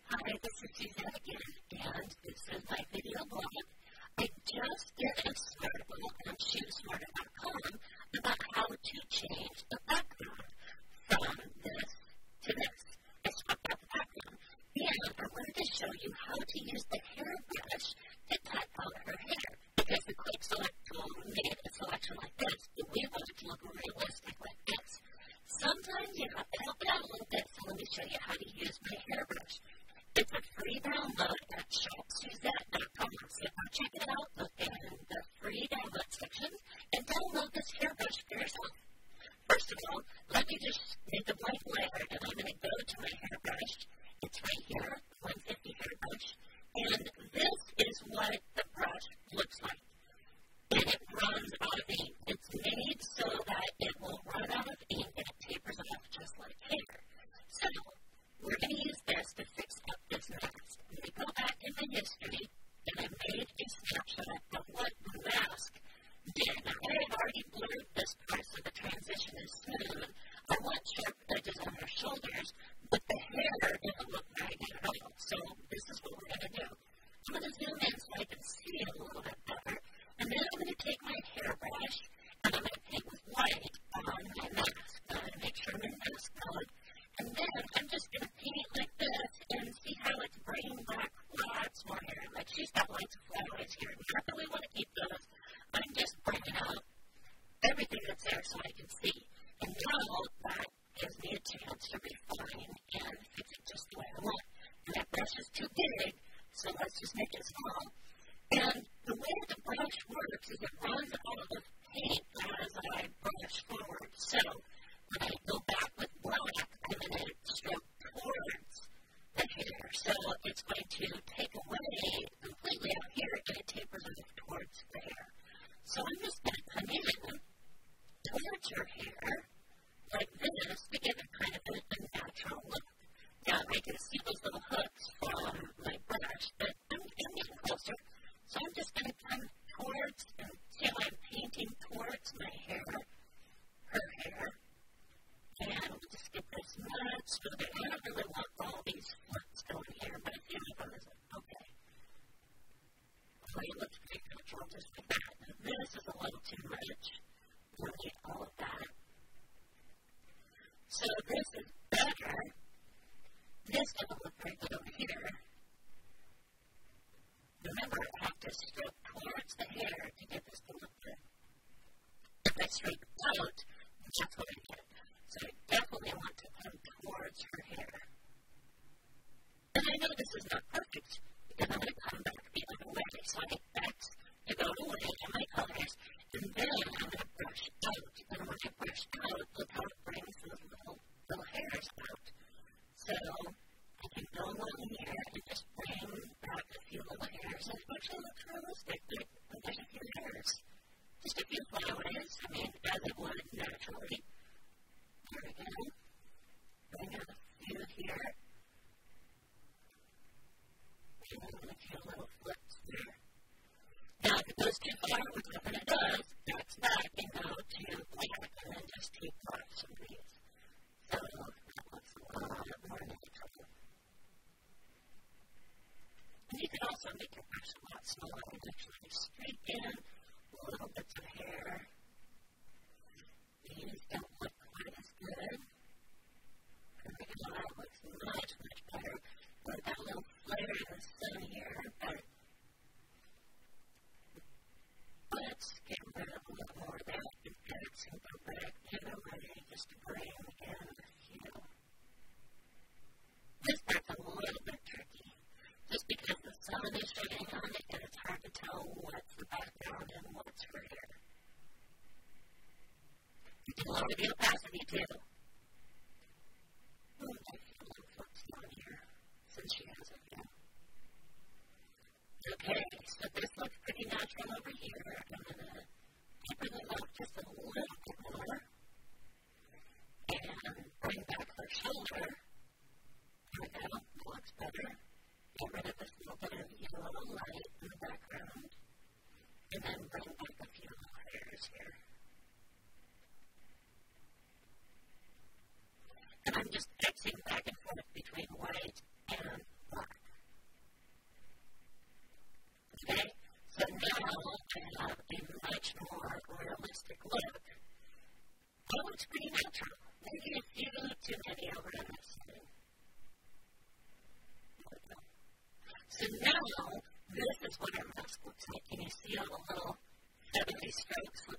Hi, this is Suzanne again, and this is my video blog. I just did a article on ShootSmarter.com about how to change the background from this to this. I swapped out the background, and I wanted to show you how to use the hairbrush to cut out her hair, because the quick select tool made a selection like this, but we want it to look realistic like this. Sometimes you have to help it out a little bit, so let me show you how to use my hairbrush. It's a free download at shopsuzette.com. So go check it out, look in the free download section, and download this hairbrush for yourself. First of all, let me just make a blank layer, and I'm going to go to my hairbrush. It's right here, 150 hairbrush, and this is what the brush looks like. And it runs out of ink. It's made so that it will run out of ink and it tapers off just like hair. So, we're going to use this to fix up this mask. I'm going to go back in my history, and I made a snapshot of what the mask did. Now, I have already blurred this part so the transition is smooth. I want sharp edges on her shoulders, but the hair doesn't look very good at all. So, this is what we're going to do. I'm going to zoom in so I can see it a little bit better, and then I'm going to take my hairbrush, and I'm going to paint with white on my mask. I'm going to make sure my mask colored. And then I'm just going to paint like this and see how it's bringing back lots more hair. Like she's got lots of flyaways here. Not that we want to keep those. I'm just bringing out everything that's there so I can see. And now that gives me a chance to refine and fix it just the way I want. And that brush is too big, so let's just make it small. And the way the brush works is it runs out of paint as I brush forward. So when I go back with black, I'm going to stroke towards the hair. So it's going to take away completely out here, and it tapers off towards the hair. So I'm just going to come in towards her hair like this to give it kind of a natural look. Now I can see those little hooks from my brush, but I'm getting closer. So I'm just going to come towards until I'm painting towards my hair, her hair. And we'll just get this much smoother. I don't really want all these flicks going here, but a few of them is okay. It looks pretty natural just like that. Now this is a little too much. We'll need all of that. So this is better. This doesn't look very good over here. Remember, I have to stroke towards the hair to get this to look good. If I stroke out, that's what I get. So I definitely want to come towards her hair. And I know this is not perfect because I'm going to come back the other way. So I X to go away in my colors, and then I'm going to brush out. And when I brush out, look how it brings those little hairs out. So I can go along here and just bring back a few little hairs, and it actually looks realistic. Like there's a few hairs. Just a few flyaways. I mean, as it would naturally. There we go. Bring out a few here. And a few little flips there. Now, if it goes too far, which often it does, that's back and go to black and then just take off some of these. So, that looks a lot more natural. And you can also make your brush a lot smaller and actually streak in little bits of hair. These don't look quite as good. That looks much, much better. We've got a little flare in the sun here, but let's get rid of a little more of that and go back the other way just to bring in a few. This part's a little bit tricky, just because the sun is shining on it and it's hard to tell what's the background and what's her hair. You can lower the opacity too. I feel a little flips down here since she has it now. Okay, so this looks pretty natural over here. I'm going to taper them up just a little bit more and bring back her shoulder. There we go, that looks better. Get rid of this little bit of yellow light in the background and then bring back a few little hairs here. And I'm just Xing back and forth between white and black. realistic look. Oh, it's pretty natural. Maybe a few too many over on this side. So now, this is what our mask looks like. Can you see all the little feathery strokes with